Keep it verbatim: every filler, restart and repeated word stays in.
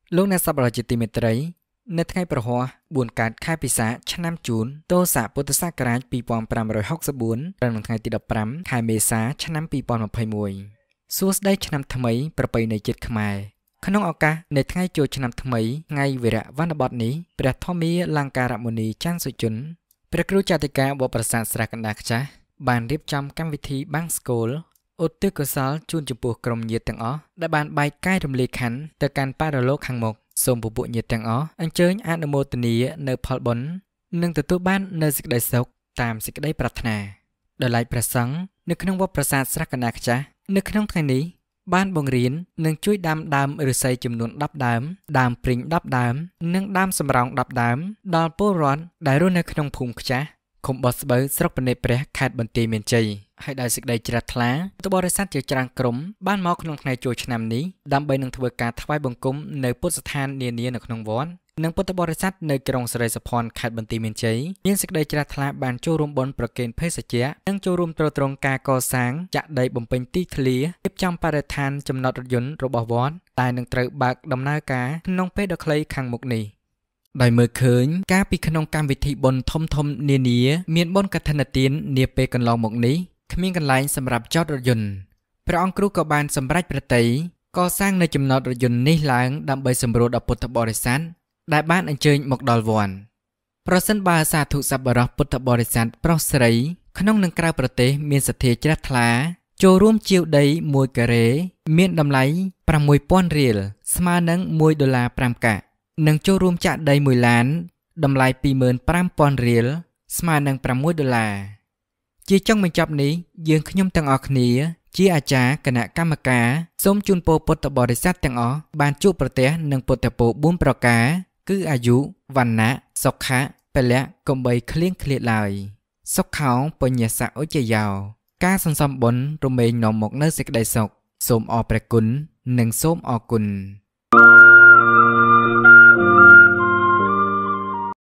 លោកអ្នកសប្បុរសជាទីមេត្រីនៅថ្ងៃប្រហោះបួនកើតខែពិសាឆ្នាំជូនទសពុទ្ធសករាជពីរពាន់ប្រាំរយហកសិបបួនត្រូវនៅថ្ងៃទីដប់ប្រាំខែមេសាឆ្នាំពីរពាន់ម្ភៃមួយសួស្តីឆ្នាំថ្មីប្រពៃណីជាតិខ្មែរក្នុងឱកាសនៃថ្ងៃចូលឆ្នាំថ្មីថ្ងៃវីរៈវណ្ណបតនេះព្រះធម្មាលង្ការមុនីច័ន្ទសុជនព្រះគ្រូចតិកាវត្តប្រាសាទស្រះកណ្ដាលខ្ចាស់បានរៀបចំកម្មវិធីបាំងស្កូលឧទ្ទិសកុសលជូនចំពោះក្រុមញាតិទាំងអស់ដែលបានបែកកាយរំលាយខន្ធទៅកាន់បរលោកខាងមុខសូមពពួកញាតិទាំងអស់អញ្ជើញអនុមោទនានៅផលបុណ្យនិងទទួលបាននូវសេចក្តីសុខតាមសេចក្តីប្រាថ្នាដោយឡែកព្រះសង្ឃនៅក្នុងវត្តប្រាសាទស្រះកណ្ដាលខ្ចាស់នៅក្នុងថ្ងៃនេះបានបង្រៀននិងជួយដាំដើមឫស្សីចំនួនដប់ដើមដើមព្រីងដប់ដើមនិងដើមសំរោងដប់ដើមដល់ពលរដ្ឋដែលរស់នៅក្នុងភូមិខ្ចាស់ឃុំបោះស្បូវស្រុកពនេព្រះខេត្តបន្ទាយមានជ័យហើយដោយសេចក្តីជ្រះថ្លាពុទ្ធបរិស័ទជាច្រើនក្រុមបានមកក្នុងថ្ងៃចូលឆ្នាំនេះដើម្បីនឹងធ្វើការថ្វាយបង្គំនៅពុទ្ធស្ថាននានានៅក្នុងវត្តនិងពុទ្ធបរិស័ទនៅក្រុងសិរីសភ័ណ្ឌខេត្តបន្ទាយមានជ័យមានសេចក្តីជ្រះថ្លាបានចូលរួមបុណ្យប្រគេនភេសជ្ជៈនិងចូលរួមទ្រទ្រង់ការកសាងចាក់ដីបំពេញទីធ្លារៀបចំបរិស្ថានចំណតរថយន្តរបស់វត្តតែនឹងត្រូវបើកដំណើរការក្នុងពេលដ៏ខ្លីខាងមុខនេះដោយមើលឃើញការពីក្នុងកម្មវិធីបុណ្យធំធំនានាមានបុណ្យកឋិនទាននាពេលកន្លងមកនេះគ្មានកន្លែងសម្រាប់ចតរថយន្តព្រះអង្គគ្រូក៏បានសម្រេចប្រតិយកសាងនៅចំណតរថយន្តនេះឡើងដើម្បីសម្រួលដល់ពុទ្ធបរិស័ទដែលបានអញ្ជើញមកដល់វត្តប្រសិនបើសាធុសប្បុរសពុទ្ធបរិស័ទប្រុសស្រីក្នុងនិងក្រៅប្រទេសមានសទ្ធាជ្រះថ្លាចូលរួមជាវដីមួយការ៉េមានតម្លៃប្រាំមួយពាន់រៀលស្មើនឹងមួយដុល្លារប្រាំកាក់និងចូលរួមចាក់ដីមួយឡានតម្លៃពីរម៉ឺនប្រាំពាន់រៀលស្មើនឹងប្រាំមួយដុល្លារជាចុងបញ្ចប់នេះយើងខ្ញុំទាំងអស់គ្នាជាអាចារ្យគណៈកម្មការសូមជូនពរពុទ្ធបរិស័ទទាំងអស់បានជួបប្រទះនឹងពុទ្ធពរបួនប្រការគឺអាយុវណ្ណៈសុខៈពលៈកុំបីឃ្លៀងឃ្លាតឡើយសុខោបញ្ញសៈឧចយោការសន្សំបុណ្យរមែងនាំមកនៅសេចក្តីសុខសូមអរព្រះគុណនិងសូមអរគុណ